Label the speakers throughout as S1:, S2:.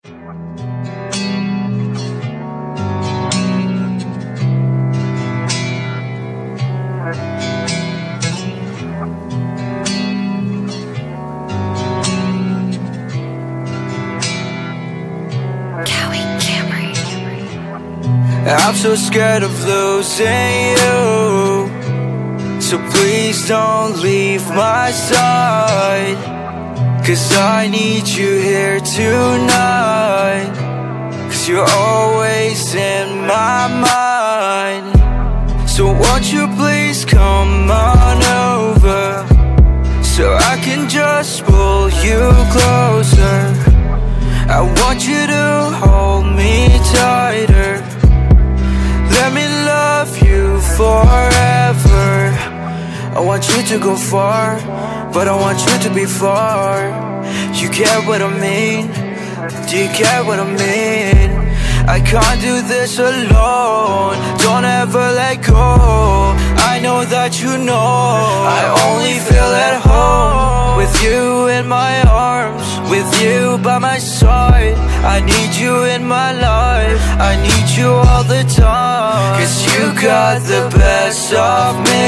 S1: QAWI Kamri.
S2: I'm so scared of losing you, so please don't leave my side, 'cause I need you here tonight, 'cause you're always in my mind. So won't you please come on over, so I can just pull you closer. I want you to hold me tighter. Let me love you forever. I want you to go far, but I want you to be far. You get what I mean? Do you get what I mean? I can't do this alone. Don't ever let go. I know that you know I only feel at home with you in my arms, with you by my side. I need you in my life, I need you all the time, 'cause you got the best of me.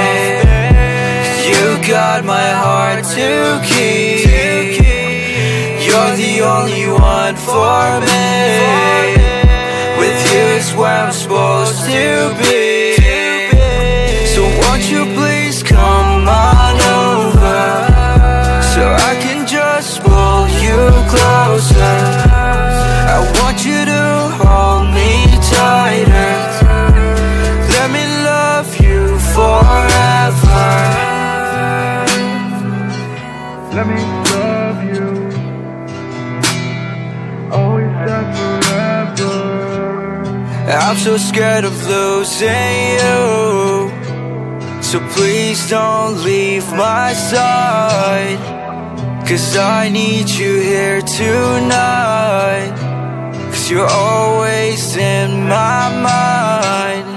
S2: You got my heart to keep. You're the only one for me. With you is where I'm supposed to be. So won't you please come on over, so I can just pull you closer. I want you to hold me tighter. Let me love you forever. Let me love you always and forever. I'm so scared of losing you, so please don't leave my side, 'cause I need you here tonight, 'cause you're always in my mind.